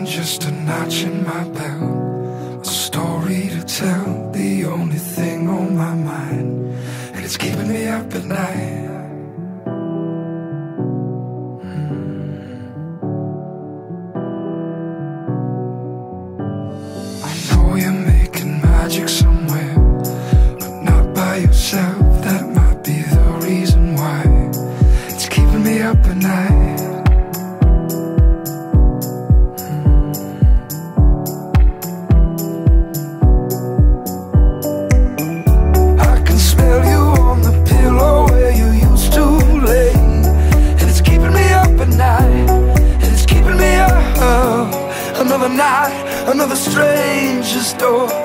just a notch in my belt, a story to tell, the only thing on my mind, and it's keeping me up at night. I know you're making magic somewhere, but not by yourself. That might be the reason why it's keeping me up at night. Another night, another stranger's door.